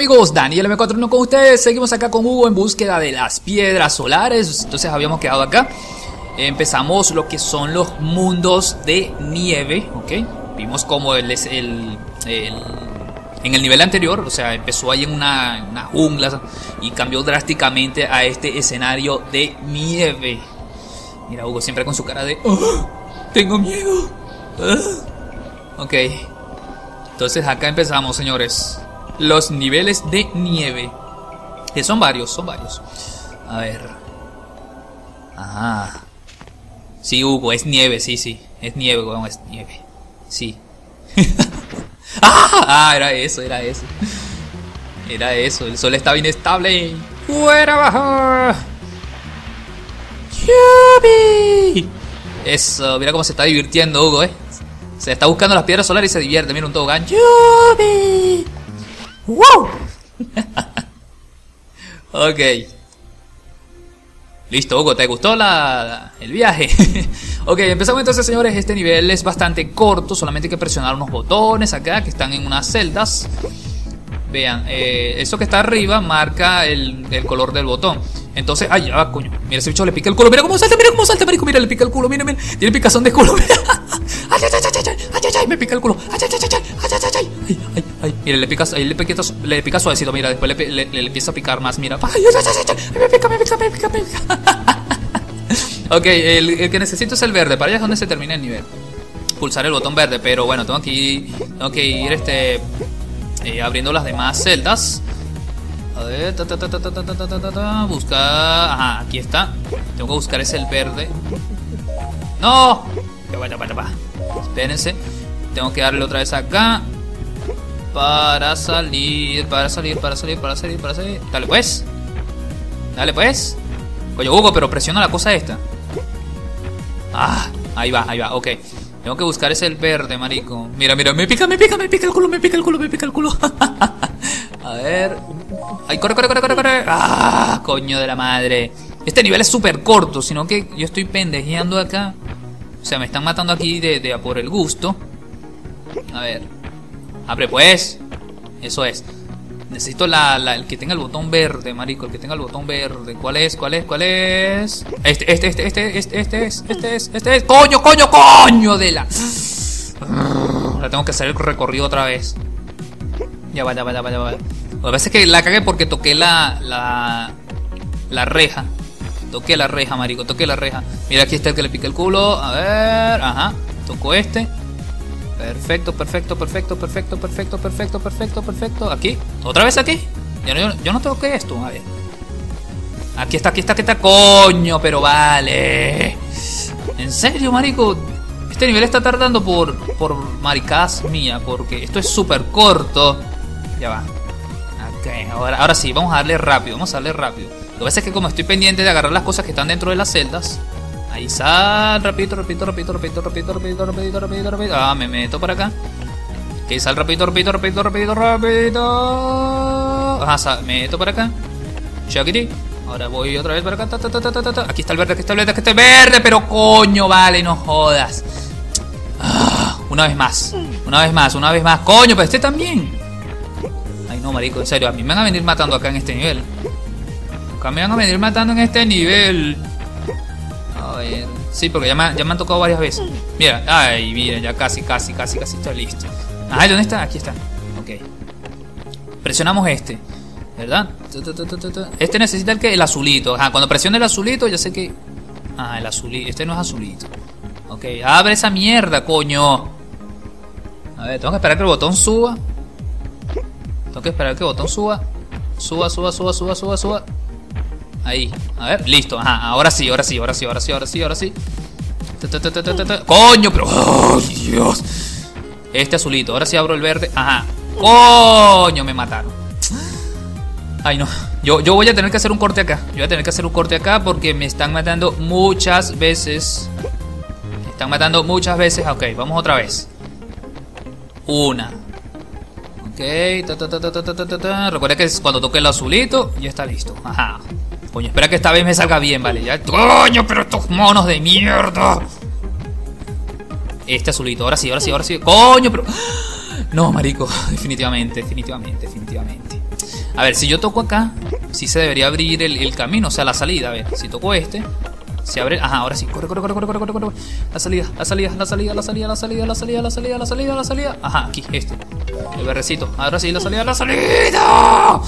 amigos? Daniel M41 con ustedes. Seguimos acá con Hugo en búsqueda de las piedras solares. Entonces habíamos quedado acá. Empezamos lo que son los mundos de nieve, ¿ok? Vimos como en el nivel anterior, o sea, empezó ahí en una jungla y cambió drásticamente a este escenario de nieve. Mira, Hugo siempre con su cara de "Oh, tengo miedo". Ok. Entonces acá empezamos, señores. Los niveles de nieve. Que son varios, son varios. A ver. Ajá. Sí, Hugo, es nieve, sí, sí. Es nieve, weón, es nieve. Sí. Era eso, era eso. Era eso, el sol estaba inestable. ¡Fuera abajo! ¡Yubi! Eso, mira cómo se está divirtiendo Hugo, Se está buscando las piedras solares y se divierte. Mira un tobogán. ¡Yubi! ¡Wow! Ok. Listo, Hugo, ¿te gustó el viaje? Ok, empezamos entonces, señores. Este nivel es bastante corto. Solamente hay que presionar unos botones acá que están en unas celdas. Vean, eso que está arriba marca el color del botón. Entonces, ay, ya, coño. Mira, ese bicho le pica el culo. Mira cómo salta, marico. Mira, le pica el culo. Mira, mira. Tiene picazón de culo. Mira. Ay, ay, ay, ay, ay, ay, me pica el culo. Ay, ay, ay, ay, ay, ay, ay, ay, ay. Mira, le pica suavecito. Mira, después le empieza a picar más. Mira. Ay, ay, ay, ay, me pica. Ok, el que necesito es el verde. Para allá es donde se termina el nivel. Pulsar el botón verde. Pero bueno, tengo que ir abriendo las demás celdas. A ver, buscar. Ajá, aquí está. Tengo que buscar ese el verde. ¡No! Ya. Espérense. Tengo que darle otra vez acá. Para salir. Dale pues. Oye, Hugo, pero presiona la cosa esta. Ahí va, ok. Tengo que buscar ese el verde, marico. Mira, me pica el culo. A ver. Ay, corre. Coño de la madre. Este nivel es súper corto, sino que yo estoy pendejeando acá. O sea, me están matando aquí de a por el gusto. A ver. Abre pues. Eso es. Necesito el que tenga el botón verde, marico. El que tenga el botón verde. ¿Cuál es? Este es. ¡Coño de la! Ahora tengo que hacer el recorrido otra vez. Ya va. Lo que pasa es que la cagué porque toqué la reja. Toqué la reja, marico. Mira, aquí está el que le pica el culo. A ver, ajá. Toco este. Perfecto. Aquí. ¿Otra vez aquí? Yo no toqué esto. A ver. Aquí está. Coño, pero vale. ¿En serio, marico? Este nivel está tardando por maricadas mía. Porque esto es súper corto. Ya va. Ok, ahora sí, vamos a darle rápido. Lo que pasa es que como estoy pendiente de agarrar las cosas que están dentro de las celdas. Ahí sal, rapidito. Me meto para acá. Ok, sal rapidito. Ajá, me meto para acá. Chakiri. Ahora voy otra vez para acá. Aquí está el verde, pero coño, vale, no jodas. Una vez más. Coño, pero este también. Ay, no, marico, en serio, a mí me van a venir matando acá en este nivel. A ver. Sí, porque ya me han tocado varias veces. Mira, ya casi estoy listo. ¿Dónde está? Aquí está. Ok. Presionamos este, ¿verdad? Este necesita el azulito. Cuando presione el azulito, ya sé que... el azulito. Este no es azulito. Ok, abre esa mierda, coño. A ver, tengo que esperar que el botón suba. Suba. Ahí, a ver, listo. Ahora sí. Coño, pero... ¡Oh, Dios! Este azulito, ahora sí abro el verde. Ajá. Coño, me mataron. Ay, no. Yo voy a tener que hacer un corte acá. Porque me están matando muchas veces. Ok, vamos otra vez. Una. Ok. Recuerda que cuando toque el azulito, ya está listo. Ajá. Coño, espera que esta vez me salga bien, vale. Ya. Coño, pero estos monos de mierda. Este azulito, ahora sí. Coño, pero... No, marico, definitivamente. A ver, si yo toco acá, sí se debería abrir el camino, o sea, la salida. A ver, si toco este, se abre. Ajá, ahora sí. Corre, corre, corre, corre, corre, corre, corre. La salida, la salida, la salida, la salida, la salida, la salida, la salida, la salida, la salida. Ajá, aquí, este. El berrecito. Ahora sí, la salida, la salida.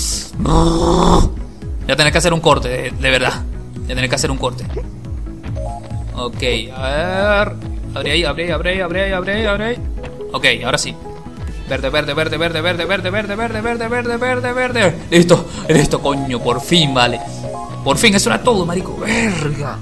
Ya tenés que hacer un corte, de verdad. Ya tenés que hacer un corte. Ok, a ver. Abre ahí, abre ahí, abre ahí, abre ahí, abre ahí, abre ahí. Ok, ahora sí. Verde, verde, verde, verde, verde, verde, verde, verde, verde, verde, verde, verde. Listo, listo, coño, por fin, vale. Por fin, eso era todo, marico. Verga.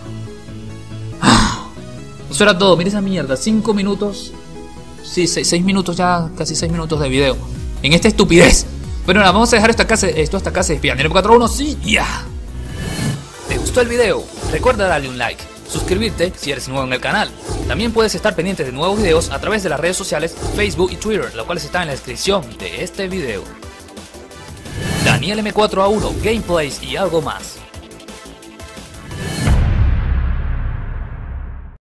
Eso era todo, mira esa mierda. 5 minutos. Sí, 6 minutos ya, casi 6 minutos de video. En esta estupidez. Bueno, nada, vamos a dejar esto hasta acá. Se despida. 41, sí, ya. ¿Te gustó el video? Recuerda darle un like. Suscribirte si eres nuevo en el canal. También puedes estar pendiente de nuevos videos a través de las redes sociales Facebook y Twitter, los cuales están en la descripción de este video. Daniel M4A1, gameplays y algo más.